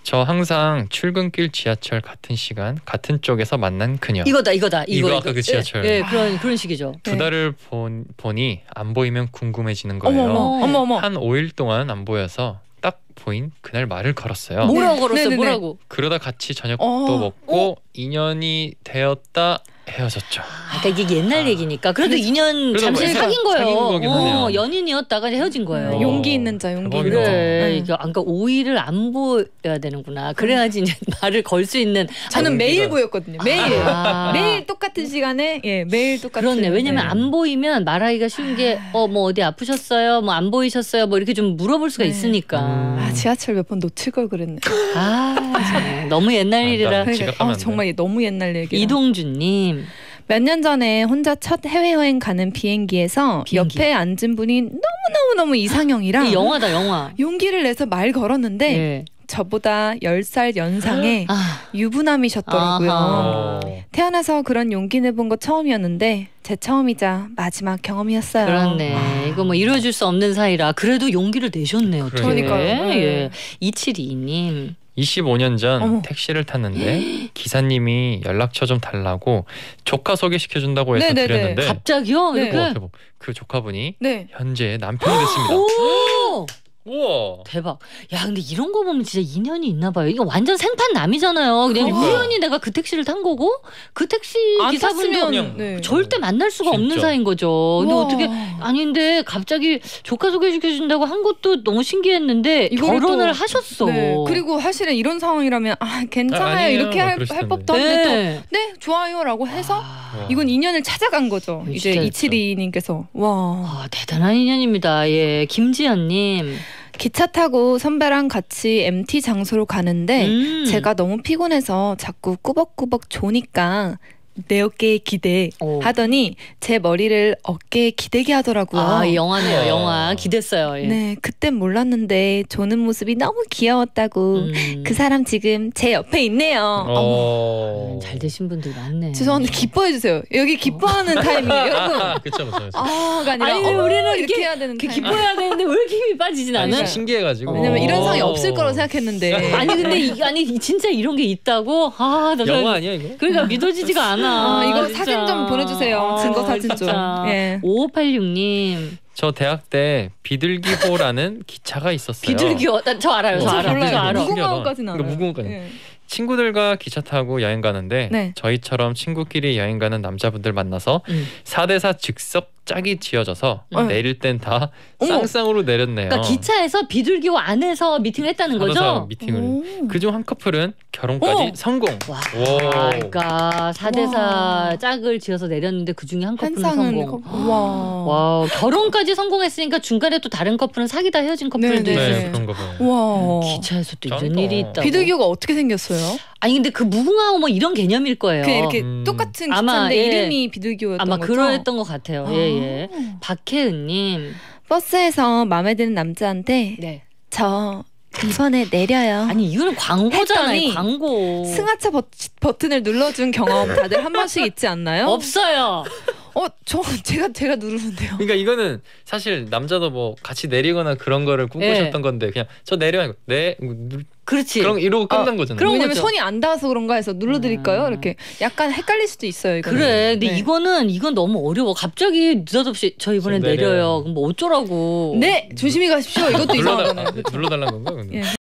저 항상 출근길 지하철 같은 시간 같은 쪽에서 만난 그녀. 이거 아까 그 지하철. 예, 그런 식이죠. 두 달을 보니 안 보이면 궁금해지는 거예요. 어머머. 한 5일 동안 안 보여서 딱 보인 그날 말을 걸었어요. 뭐라고 걸었어요? 네네네. 뭐라고? 그러다 같이 저녁도 먹고 인연이 되었다 헤어졌죠. 그러니까 이게 옛날 얘기니까 그래도 2년 그래도 잠시 그러니까 사귄 거예요. 사귄 거긴 하네요. 연인이었다가 헤어진 거예요. 용기 있는 자, 용기 있는 대박이다. 자. 그래. 네. 그러니까 5일을 안 보여야 되는구나. 그래야지 이제 말을 걸 수 있는. 저는 용기가- 매일 보였거든요. 매일. 아. 매일 똑같은 시간에 매일 똑같은. 그렇네. 왜냐면 네. 안 보이면 말하기가 쉬운 게 뭐 어디 아프셨어요? 뭐 안 보이셨어요? 뭐 이렇게 좀 물어볼 수가 네. 있으니까. 지하철 몇 번 놓칠 걸 그랬네. 참, 너무 옛날 일이라. 그러니까 지각하면 안 돼. 정말 너무 옛날 얘기. 이동준님. 몇 년 전에 혼자 첫 해외여행 가는 비행기에서 비행기. 옆에 앉은 분이 너무 이상형이라 이 영화다 영화. 용기를 내서 말 걸었는데 예. 저보다 10살 연상의 아, 유부남이셨더라고요. 아하. 태어나서 그런 용기 내본 거 처음이었는데 제 처음이자 마지막 경험이었어요. 그렇네. 이거 뭐 이루어질 수 없는 사이라 그래도 용기를 내셨네요. 그러니까요. 예. 2722님. 25년 전 어머. 택시를 탔는데 기사님이 연락처 좀 달라고 조카 소개시켜준다고 해서 네네네. 드렸는데 갑자기요? 네. 이렇게? 대박. 그 조카분이 네. 현재 남편이 됐습니다. 오! 우와. 대박. 야, 근데 이런 거 보면 진짜 인연이 있나 봐요. 이거 완전 생판 남이잖아요. 그냥 그러니까요. 우연히 내가 그 택시를 탄 거고 그 택시 안 기사분도 탔으면 네. 절대 만날 수가 없는 진짜. 사이인 거죠. 근데 우와. 어떻게 아닌데 갑자기 조카 소개시켜준다고 한 것도 너무 신기했는데 이거를 결혼을 또- 하셨어. 네. 그리고 사실은 이런 상황이라면 괜찮아요. 아니에요. 이렇게 막 할 그러실 텐데. 법도 한데 또 네. 네, 좋아요라고 해서 아, 이건 인연을 찾아간 거죠. 이제 진짜 272님께서 와. 대단한 인연입니다. 예, 김지연님. 기차 타고 선배랑 같이 MT 장소로 가는데 제가 너무 피곤해서 자꾸 꾸벅꾸벅 조니까 내 어깨에 기대 오. 하더니 제 머리를 어깨에 기대게 하더라고요. 이 영화네요. 우와. 영화 기댔어요. 예. 네, 그땐 몰랐는데 조는 모습이 너무 귀여웠다고. 그 사람 지금 제 옆에 있네요. 잘 되신 분들 많네. 죄송한데 기뻐해 주세요. 여기 기뻐하는 타이밍이에요, 여러분. 그쵸. 아가 아니라 아니, 어머, 우리는 이렇게 이렇게 해야 되는 이렇게 타이밍. 기뻐해야 되는데 왜 이렇게 힘이 빠지진 아니, 않아요? 신기해가지고. 왜냐면 이런 상황이 없을 거라고 생각했는데. 아니 근데 아니 진짜 이런 게 있다고? 나 영화 아니야 이거? 그러니까 믿어지지가 않아. 이거 진짜. 사진 좀 보내주세요. 증거 사진 좀. 예. 5586님. 저 대학 때 비둘기호라는 기차가 있었어요. 비둘기요. 저 알아요. 저 알아. 몰라요. 저 알아. 무궁화호까지는 알아요. 무궁화호까지. 예. 친구들과 기차 타고 여행 가는데 네. 저희처럼 친구끼리 여행 가는 남자분들 만나서 음. 4대4 즉석 짝이 지어져서 내릴 땐 다 어머. 쌍쌍으로 내렸네요. 그러니까 기차에서 비둘기호 안에서 미팅을 했다는 4대4 거죠? 미팅을. 그중 한 커플은 결혼까지 어머. 성공. 와, 오. 그러니까 4대4 짝을 지어서 내렸는데 그 중에 한 한 커플은 쌍은 성공. 와. 와, 결혼까지 성공했으니까 중간에 또 다른 커플은 사귀다 헤어진 커플도 네, 있어요. 네, 그런 거 봐요. 와. 기차에서 또 이런 짱이다. 일이 있다고. 비둘기호가 어떻게 생겼어요? 아니 근데 그 무궁화호 뭐 이런 개념일 거예요. 그냥 이렇게 음. 똑같은 아마, 기차인데 예. 이름이 비둘기호였던 아마 거죠? 그랬던 것 같아요. 예예. 박혜은님. 버스에서 마음에 드는 남자한테 네. 저 이번에 내려요. 아니 이거는 광고잖아요. 했더니 광고. 승하차 버튼을 눌러준 경험 다들 한 번씩 있지 않나요? 없어요. 제가 누르는데요. 그러니까 이거는 사실 남자도 뭐 같이 내리거나 그런 거를 꿈꾸셨던 네. 건데 그냥 저 내려 네 그렇지. 그런 이러고 끝난 거잖아요. 그런 왜냐면 거죠. 손이 안 닿아서 그런가 해서 눌러드릴까요? 이렇게 약간 헷갈릴 수도 있어요. 이거는. 그래. 근데 네. 이건 너무 어려워. 갑자기 느닷없이 저 이번에 내려요. 내려요. 그럼 뭐 어쩌라고. 네, 조심히 가십시오. 이것도 이상하잖아요. 눌러달라는 건가? 예.